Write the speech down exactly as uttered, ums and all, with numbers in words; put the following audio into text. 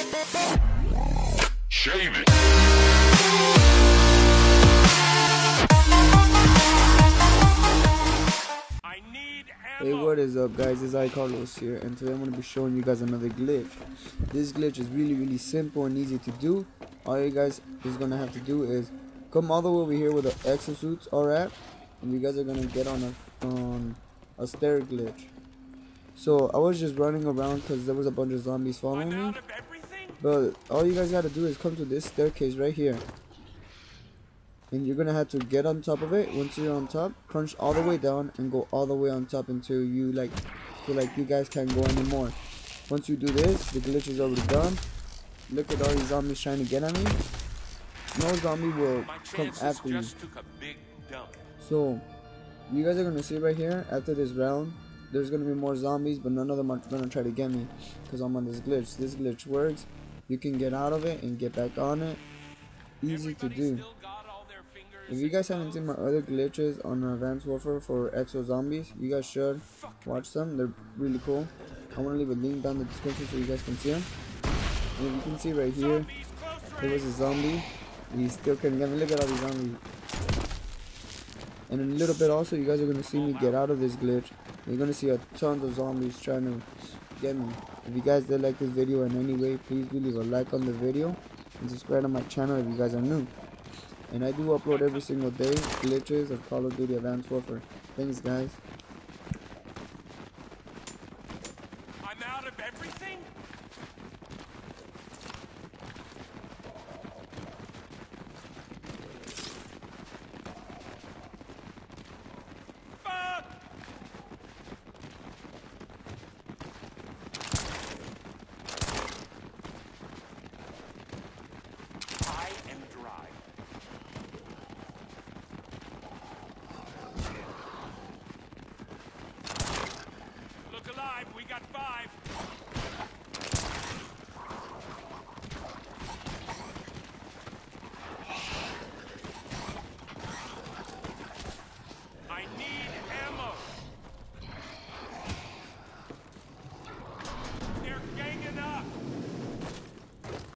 Shave it. I need ammo. Hey, what is up guys, it's iCarlos here, and today I'm going to be showing you guys another glitch. This glitch is really really simple and easy to do. All you guys is going to have to do is come all the way over here where the exosuits are at, and you guys are going to get on a, on a stair glitch. So I was just running around because there was a bunch of zombies following me, but all you guys got to do is come to this staircase right here. And you're gonna have to get on top of it. Once you're on top, crunch all the way down and go all the way on top until you like feel like you guys can't go anymore. Once you do this, the glitch is already done. Look at all these zombies trying to get at me. No zombie will come after you. So you guys are gonna see right here after this round, there's gonna be more zombies, but none of them are gonna try to get me because I'm on this glitch. This glitch works. You can get out of it and get back on it. Easy to do. If you guys haven't seen my other glitches on Advanced Warfare for Exo Zombies, you guys should watch them. They're really cool. I want to leave a link down in the description so you guys can see them. And you can see right here, there was a zombie. He still couldn't get me. Look at all these zombies. And in a little bit also, you guys are going to see me get out of this glitch. You're going to see a tons of zombies trying to get me. If you guys did like this video in any way, please do leave a like on the video and subscribe to my channel if you guys are new. And I do upload every single day glitches of Call of Duty Advanced Warfare. Thanks guys. I'm out of everything? Fuck! I am dry. Look alive, we got five.